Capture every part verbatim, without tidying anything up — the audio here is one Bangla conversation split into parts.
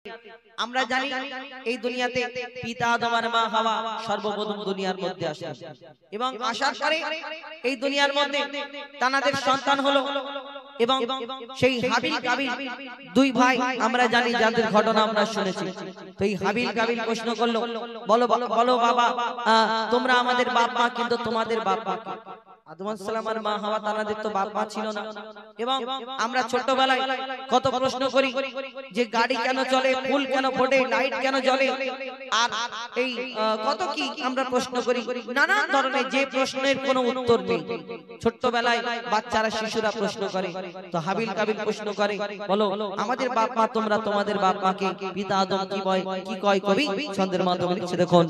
আমরা জানি এই দুনিয়াতে পিতা আদম আর মা হাওয়া সর্বপ্রথম দুনিয়ার মধ্যে আসে এবং আসার পরে এই দুনিয়ার মধ্যে তাদের সন্তান হলো এবং সেই হাবিল কাবিল দুই ভাই আমরা জানি যাদের ঘটনা আমরা শুনেছি। তো এই হাবিল কাবিল প্রশ্ন করলো, বলো বলো বাবা তোমরা আমাদের বাপ মা, কিন্তু তোমাদের বাপ মা আদম আলাইহিস সালাম আর মা হাওয়া তাদের তো বাপ মা ছিল না। এবং আমরা ছোটবেলায় কত প্রশ্ন করি যে গাড়ি কেন চলে, ফুল কেন ফোটে, লাইট কেন জ্বলে, আর এই কত কি আমরা প্রশ্ন করি, নানা ধরনের যে প্রশ্নের কোনো উত্তর নেই। ছোটবেলায় বাচ্চারা শিশুরা প্রশ্ন করে। তো হাবিল কাবিল প্রশ্ন করে, বলো আমাদের বাপ মা তোমরা তোমাদের বাপ মাকে পিতা আদম কি বয় কি কয় কবি ছন্দের মাধ্যমে লিখছে দেখুন।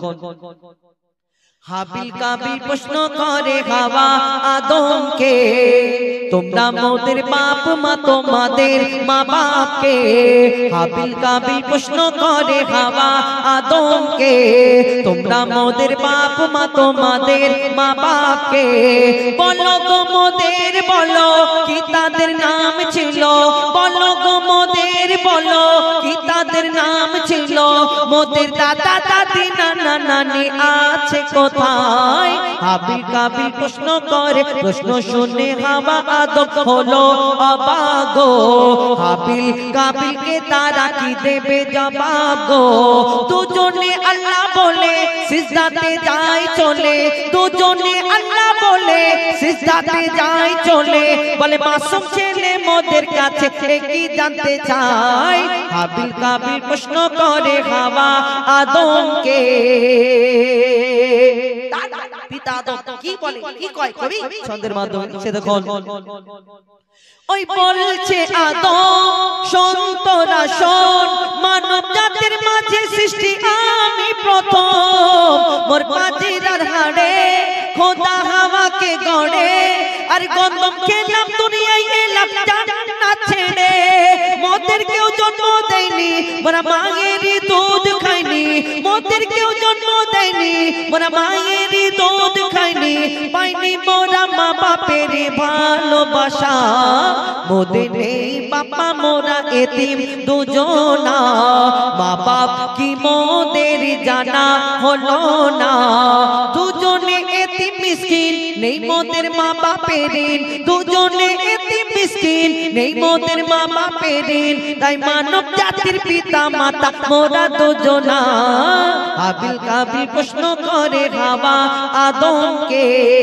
হাবিল কাবিল প্রশ্ন করে হাওয়া আদমকে, তোমরা মোদের বাপ মা তোমাদের মা বাপকে। হাবিল কাবিল প্রশ্ন করে হাওয়া আদমকে, তোমরা মোদের বাপ মা তোমাদের মা বাপকে। বলো গো মোদের বলো কি তাদের নাম ছিল, বলো গো মোদের বলো কি তাদের নাম ছিল। মোদের দাদা দাদি নানা নানি আছে কোথায়? হাবিল কাবিল প্রশ্ন করে, প্রশ্ন শুনে হাওয়া আদম হলো অবাক গো। হাবিল কাবিলকে তারা কি দেবে জবাব গো। দুজনে আল্লাহ বলে সিজদাতে যায় চলে, দুজনে আল্লাহ বলে সিজদাতে যায় চলে। বলে মাসুম ছেলে মোদের কাছে কি জানতে চাই? হাবিল কাবিল প্রশ্ন করে হাওয়া আদমকে। পিতা আদম কি বলে কি কয় কবি ছন্দের মাধ্যমে সে দেখুন। ওই বলছে আদম শোন তোরা শোন, মানব জাতির মাঝে সৃষ্টি আমি প্রথম। মোর পাজিরার হাড়ে খোদা হাওয়াকে গড়ে, আর গন্ধম খেলাম দুনিয়ায় এলাম জান্নাত ছেড়ে। মোদের কেউ জন্ম দেয়নি মোরা মায়েরই দুধ খাইনি, মোদের কেউ জন্ম দেয়নি মোরা মায়েরই দুধ খাইনি। পাইনি মোরা মা বাপের ভালোবাসা, মোদের নেই বাবা মোরা এতিম দুজনা। মা বাপ কি মোদের জানা হলো না, দুজনে এতিম মিসকিন নেই মোদের মা বাপের ঋণ। দুজনে এতিম মিসকিন নেই মোদের মা বাপের ঋণ। তাই মানব জাতির পিতা মাতা মোরা দুজনা। হাবিল কাবিল প্রশ্ন করে হাওয়া আদমকে।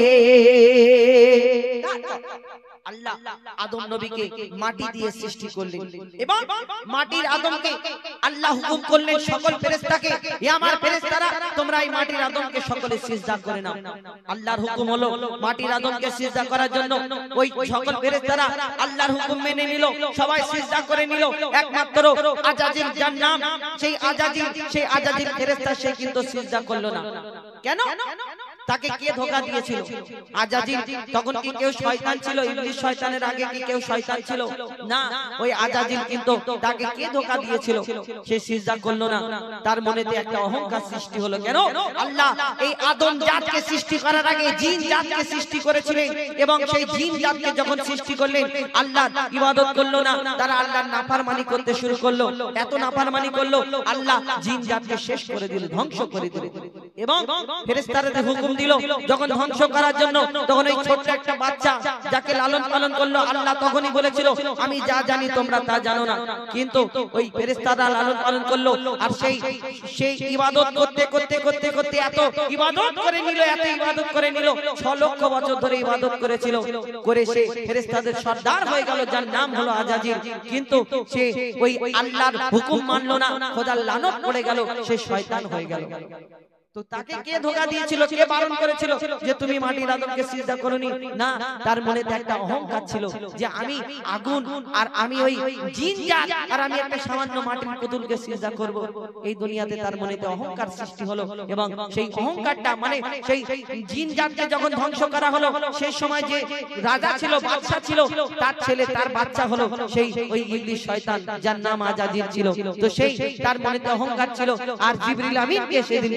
আল্লাহ আদম নবীকে মাটি দিয়ে সৃষ্টি করলেন এবং মাটির আদমকে আল্লাহ হুকুম করলেন সকল ফেরেশতাকে, হে আমার ফেরেশতারা তোমরা এই মাটির আদমকে সকলে সিজদা করে নাও। আল্লাহর হুকুম হলো মাটির আদমকে সিজদা করার জন্য। ওই সকল ফেরেশতারা আল্লাহর হুকুম মেনে নিল, সবাই সিজদা করে নিল। একমাত্র আজাজিল যার নাম সেই আজাজিল, সেই আজাজিল ফেরেশতা সে কিন্তু সিজদা করলো না। কেন? তাকে কে ধোঁকা দিয়েছিল? আজাজিল তখন কি কেউ শয়তান ছিল? ইবলিস শয়তানের আগে কি কেউ শয়তান ছিল? না, ওই আজাজিল কিন্তু তাকে কে ধোঁকা দিয়েছিল? সে সিজদা করলো না। তার মনেতে একটা অহংকার সৃষ্টি হলো। কেন? আল্লাহ এই আদম জাতকে সৃষ্টি করার আগে জিন জাতকে সৃষ্টি করেছিলেন এবং সেই জিন জাতকে যখন সৃষ্টি করলেন আল্লাহর ইবাদত করলো না, তারা আল্লাহর নাফরমানি করতে শুরু করলো। এত নাফরমানি করলো আল্লাহ জিন জাতকে শেষ করে দিল, ধ্বংস করে দিল। এবং ফেরেশতাদের হুকুম দিল যখন ধ্বংস করার জন্য, তখন ওই ছোট্ট একটা বাচ্চা যাকে লালন পালন করলো আল্লাহ তখনই বলেছিল আমি যা জানি তোমরা তা জানো না। কিন্তু ওই ফেরেশতারা লালন পালন করলো আর সেই সেই ইবাদত করতে করতে করতে করতে এত ইবাদত করে নিল, এত ইবাদত করে নিল, ছয় লক্ষ বছর ধরে ইবাদত করেছিল। করে সে ফেরেশতাদের সর্দার হয়ে গেল যার নাম হলো আজাজিল। কিন্তু সে ওই আল্লাহর হুকুম মানলো না, খোদার লানত পড়ে গেল, সে শয়তান হয়ে গেল। তো তাকে কে ধোঁকা দিয়েছিল? কে বারণ করেছিল যে তুমি মাটির আদমকে সিজদা করনি? না, তার মনেতে একটা অহংকার ছিল যে আমি আগুন আর আমি ওই জিন জাত আর আমি একটা সামান্য মাটির পুতুলকে সিজদা করব। এই দুনিয়াতে তার মনেতে অহংকার সৃষ্টি হলো এবং সেই অহংকারটা মানে সেই জিন জাতকে যখন ধ্বংস করা হলো, সেই সময় যে রাজা ছিল, বাদশা ছিল, তার ছেলে তার বাচ্চা হলো সেই ওই ইবলিস শয়তান যার নাম আজাজিল ছিল। তো সেই তার মনেতে অহংকার ছিল। আর জিবরিল আমিনকে সেদিন কি বলে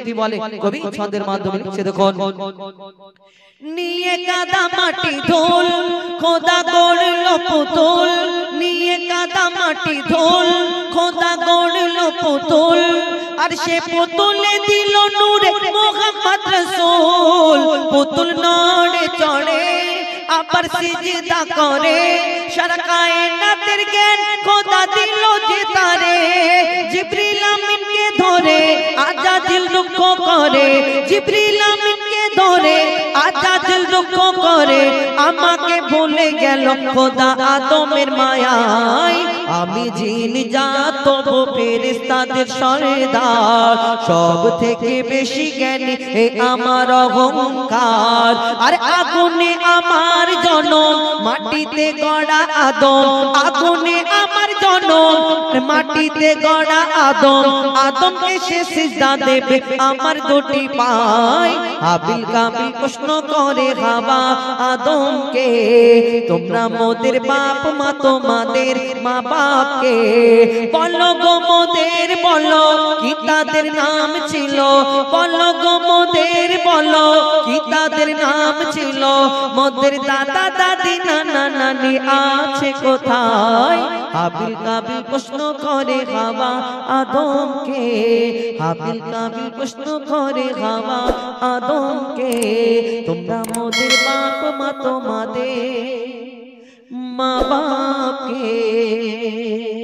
কবি ছন্দের মাধ্যমে লিখছে দেখুন নিয়ে কাদা মাটি ধুল খোদা গড়লো পুতুল নিয়ে কাদা মাটি ধুল খোদা গড়লো পুতুল আর সে পুতুলে দিল নূরে মুহাম্মদ রাসূল পুতুল নড়ে চড়ে আবার সিজদা করে সারা কায়নাতের জ্ঞান খোদা দিল যে তারে জিবরিল আমিনকে ধরে আজাজিল দুঃখ করে জিবরিল আমিনকে ধরে আজাজিল দুঃখ করে আমাকে ভুলে গেল খোদা আদমের মায়ায় আমি জিন জাত তবু ফেরেশতাদের সরদার সব থেকে বেশি জ্ঞানী এ আমার অহংকার আর আগুনে আমার জনম মাটিতে গড়া আদম আগুনে আমার জনম মাটিতে গড়া আদম আদম এসে সিজদা দেবে আমার দুটি পায় হাবিল কাবিল প্রশ্ন করে হাওয়া আদমকে তোমরা মোদের বাপ মা তোমাদের মা বাপকে বলো গো মোদের বলো কি তাদের নাম ছিল বলো গো মোদের বলো কি তাদের নাম ছিল মোদের দাদা দাদি নানা নানি আছে কোথায় হাবিল কাবিল প্রশ্ন করে হাওয়া আদমকে হাবিল কাবিল প্রশ্ন করে হাওয়া আদমকে তোমরা মোদের বাপ মা তোমাদের মা বাপকে